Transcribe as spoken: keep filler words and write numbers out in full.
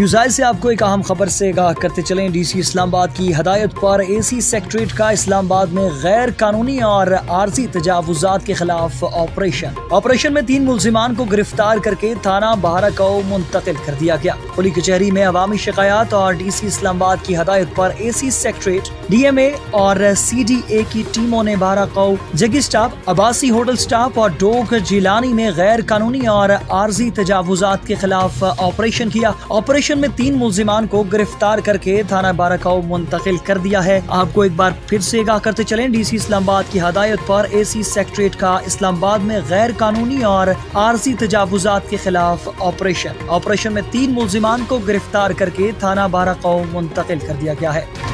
News से आपको एक अहम खबर से आगाह करते चलें। डीसी इस्लामाबाद की हदायत पर एसी सेक्रेटरीट का इस्लामाबाद में गैर कानूनी और आर्जी तजावुजात के खिलाफ ऑपरेशन ऑपरेशन में तीन मुलजिमान को गिरफ्तार करके थाना बहराकौ मुंतकिल कर दिया गया। पुली कचहरी में अवामी शिकायत और डीसी इस्लामाबाद की हदायत पर एसी सेक्रेटरीट, डीएमए और सीडीए की टीमों ने बहराकौ जगी स्टाफ, अब्बासी होटल स्टाफ और डोक जिलानी में गैर कानूनी और आर्जी तजावुजात के खिलाफ ऑपरेशन किया। ऑपरेशन में तीन मुलजिमान को गिरफ्तार करके थाना बहराकौ मुंतकिल कर दिया है। आपको एक बार फिर से आगाह करते चलें, डीसी इस्लामाबाद की हदायत पर एसी सेक्रेटरीट का इस्लामाबाद में गैर कानूनी और आर्जी तजावुजात के खिलाफ ऑपरेशन ऑपरेशन में तीन मुलजिमान को गिरफ्तार करके थाना बहराकौ मुंतकिल कर दिया गया है।